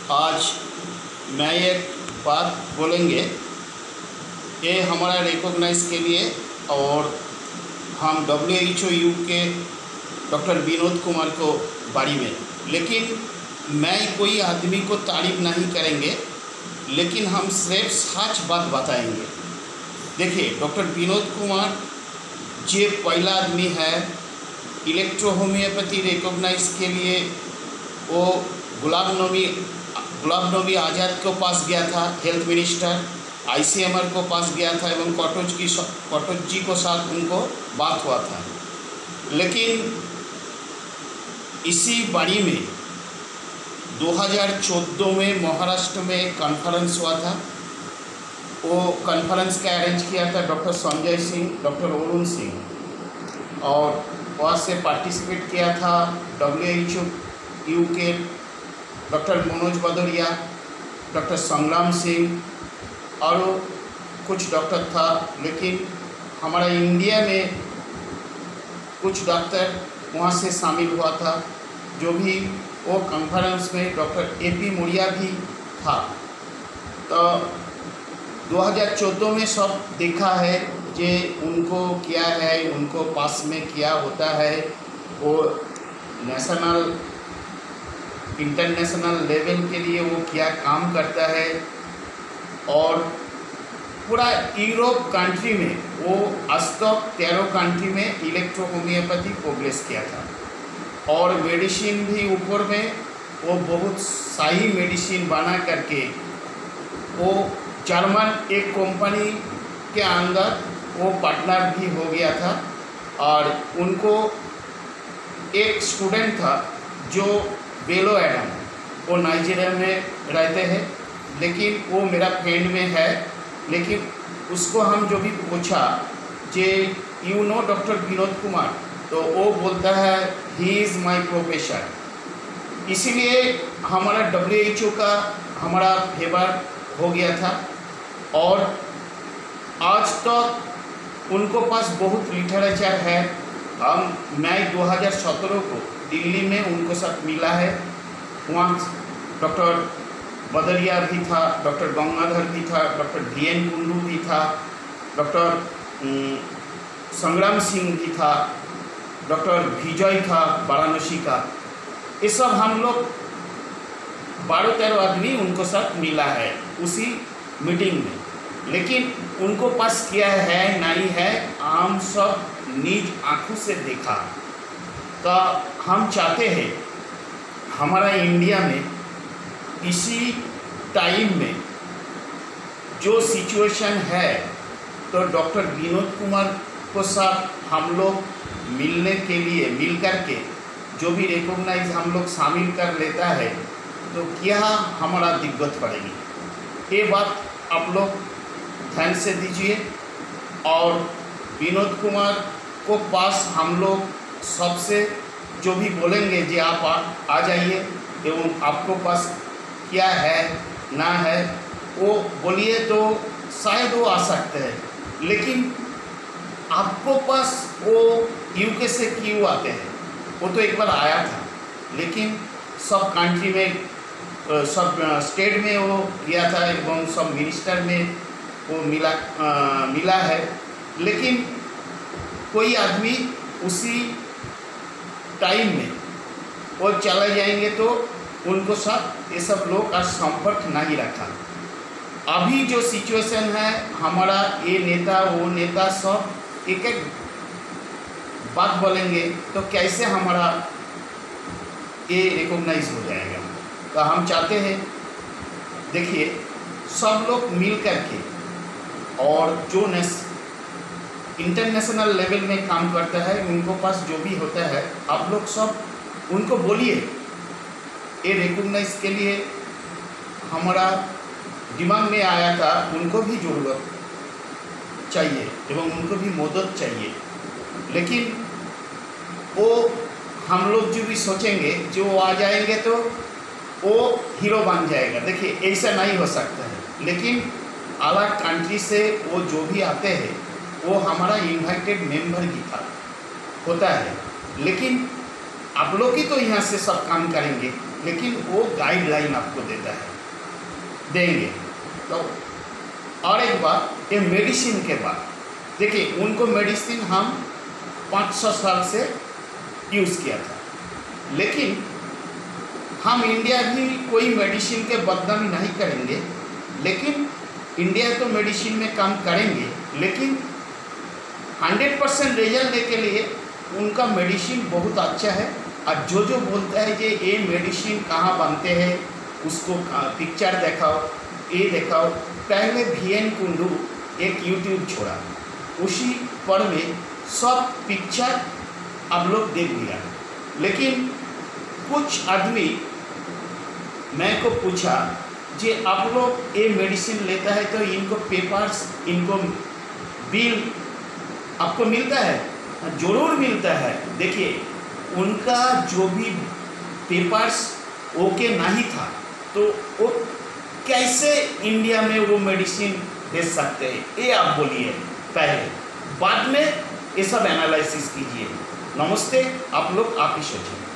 आज मैं एक बात बोलेंगे, ये हमारा रिकॉग्नाइज के लिए, और हम WHO UK doctor Vinod Kumar को बारी में, लेकिन मैं कोई आदमी को तारीफ नहीं करेंगे, लेकिन हम सिर्फ सच बात बताएंगे। देखिए, डॉक्टर विनोद कुमार जे पहला आदमी है इलेक्ट्रो होम्योपैथी रिकॉग्नाइज के लिए। वो गुलाब नबी आज़ाद को पास गया था, हेल्थ मिनिस्टर ICMR को पास गया था, एवं कटोच जी को साथ उनको बात हुआ था। लेकिन इसी बारी में 2014 में महाराष्ट्र में कॉन्फ्रेंस हुआ था। वो कॉन्फ्रेंस का अरेंज किया था डॉक्टर संजय सिंह, डॉक्टर अरुण सिंह, और वहाँ से पार्टिसिपेट किया था WHO UK doctor Manoj Bhadauria, doctor Sangram Singh और कुछ डॉक्टर था। लेकिन हमारा इंडिया में कुछ डॉक्टर वहाँ से शामिल हुआ था। जो भी वो कॉन्फ्रेंस में डॉक्टर AP मौर्य भी था। तो 2014 में सब देखा है जे उनको क्या है, उनको पास में क्या होता है, वो नेशनल इंटरनेशनल लेवल के लिए वो क्या काम करता है, और पूरा यूरोप कंट्री में वो आज तक 13 कंट्री में इलेक्ट्रो होम्योपैथी प्रोग्रेस किया था। और मेडिसिन भी ऊपर में वो बहुत सही मेडिसिन बना करके वो जर्मन एक कंपनी के अंदर वो पार्टनर भी हो गया था। और उनको एक स्टूडेंट था जो बेलो एडम, वो नाइजीरिया में रहते हैं, लेकिन वो मेरा फ्रेंड में है। लेकिन उसको हम जो भी पूछा जे you know doctor Vinod Kumar, तो वो बोलता है ही इज़ माई प्रोफेसर। इसीलिए हमारा WHO का हमारा फेवर हो गया था। और आज तक उनको पास बहुत लिटरेचर है। मैं 2017 को दिल्ली में उनको साथ मिला है। वहाँ डॉक्टर भदौरिया भी था, डॉक्टर गंगाधर भी था, डॉक्टर DN कुंडू भी था, डॉक्टर संग्राम सिंह भी था, डॉक्टर विजय था वाराणसी का। ये सब हम लोग 12-13 आदमी उनको साथ मिला है उसी मीटिंग में। लेकिन उनको पास किया है नहीं है, हम सब निज आँखों से देखा। तो हम चाहते हैं हमारा इंडिया में इसी टाइम में जो सिचुएशन है, तो डॉक्टर विनोद कुमार को साथ हम लोग मिलने के लिए मिल कर के जो भी रिकॉग्नाइज हम लोग शामिल कर लेता है, तो क्या हमारा दिक्कत पड़ेगी। ये बात आप लोग ध्यान से दीजिए। और विनोद कुमार को पास हम लोग सबसे जो भी बोलेंगे जी आप आ जाइए, एवं आपको पास क्या है ना है वो बोलिए, तो शायद वो आ सकते हैं। लेकिन आपको पास वो UK से क्यों आते हैं? वो तो एक बार आया था, लेकिन सब कंट्री में सब स्टेट में वो गया था, एवं सब मिनिस्टर में वो मिला है। लेकिन कोई आदमी उसी टाइम में वो चले जाएंगे, तो उनको साथ ये सब लोग का संपर्क नहीं रखा। अभी जो सिचुएशन है हमारा, ये नेता वो नेता सब एक एक बात बोलेंगे, तो कैसे हमारा ये रिकॉग्नाइज हो जाएगा। तो हम चाहते हैं देखिए सब लोग मिल करके, और जो इंटरनेशनल लेवल में काम करता है उनको पास जो भी होता है, आप लोग सब उनको बोलिए। ये रिकॉग्नाइज के लिए हमारा दिमाग में आया था, उनको भी ज़रूरत चाहिए एवं उनको भी मदद चाहिए। लेकिन वो हम लोग जो भी सोचेंगे, जो आ जाएंगे तो वो हीरो बन जाएगा। देखिए ऐसा नहीं हो सकता है। लेकिन अलग कंट्री से वो जो भी आते हैं वो हमारा इन्वाइटेड मेंबर ही होता है। लेकिन आप लोग ही तो यहाँ से सब काम करेंगे। लेकिन वो गाइडलाइन आपको देता है, देंगे। तो और एक बात, ये मेडिसिन के बाद देखिए, उनको मेडिसिन हम 500 साल से यूज़ किया था, लेकिन हम इंडिया भी कोई मेडिसिन के बदनामी नहीं करेंगे, लेकिन इंडिया तो मेडिसिन में काम करेंगे, लेकिन 100% रिजल्ट देने के लिए उनका मेडिसिन बहुत अच्छा है। और जो बोलता है कि ये मेडिसिन कहाँ बनते हैं, उसको पिक्चर दिखाओ, ये दिखाओ। पहले VN कुंडू एक यूट्यूब छोड़ा, उसी पर में सब पिक्चर आप लोग देख लिया, लेकिन कुछ आदमी मैं को पूछा जी आप लोग ये मेडिसिन लेता है तो इनको पेपर्स, इनको बिल आपको मिलता है? ज़रूर मिलता है। देखिए, उनका जो भी पेपर्स ओके नहीं था, तो वो कैसे इंडिया में वो मेडिसिन दे सकते हैं, ये आप बोलिए पहले, बाद में ये सब एनालिसिस कीजिए। नमस्ते, आप लोग आप ही सोचिए।